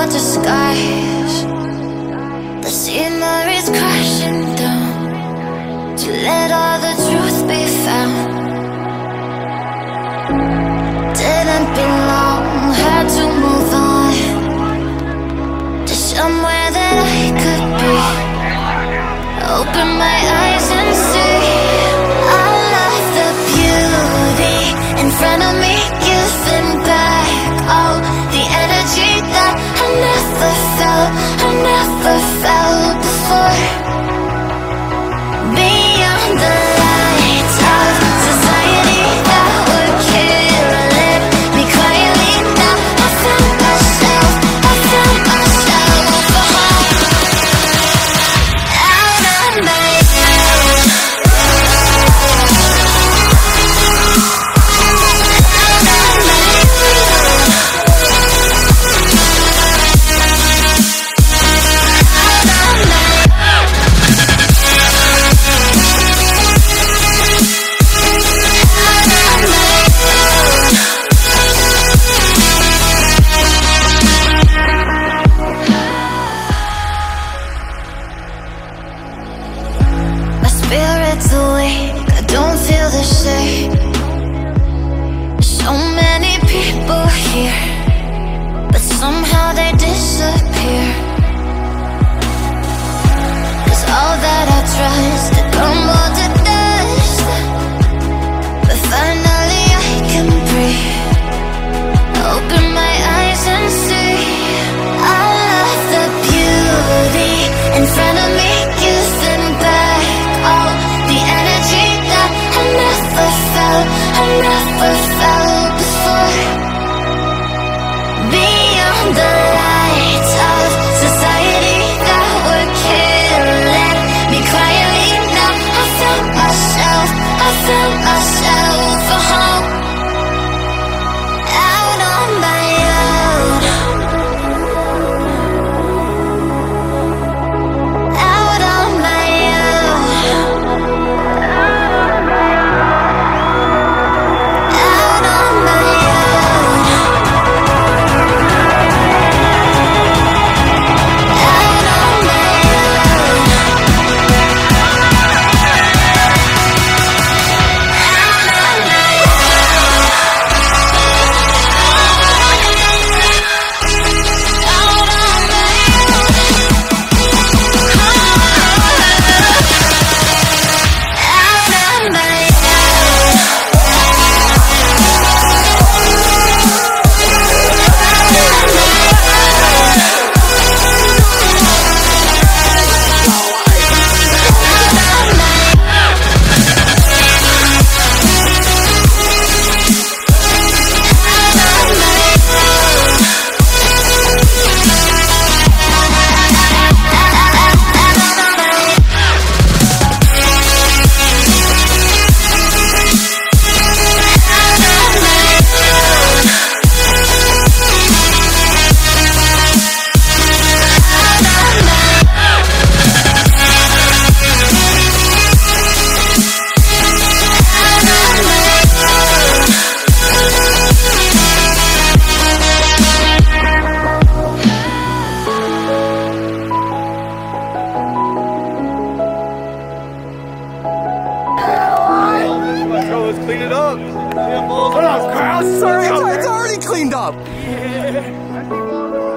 disguise. The scenery's crashing down to let all the truth be found. Didn't be long, had to move on to somewhere that I could be. Open my eyes and see all of the beauty in front of me, giving back all the energy that I never felt before. Beyond the lights of society that were killing me quietly, now I found myself out of my spirit's awake, I don't feel the same. So many people here, but somehow they disappear. 'Cause all that I trust to crumble to dust, but finally I can breathe. Open my eyes and see all of the beauty in front of me, giving back all the energy that I never felt before. Beyond the lights of society that were killing me quietly, now I found myself a home. Out on my own, out on my own, out on my own, out on my own, Let's clean it up. What up, Carl? It's already cleaned up. Yeah.